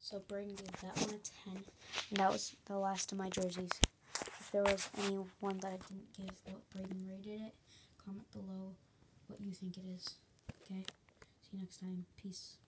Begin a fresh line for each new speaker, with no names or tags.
So Braden gave that one a 10. And that was the last of my jerseys. If there was any one that I didn't give what Braden rated it, comment below what you think it is. Okay? See you next time. Peace.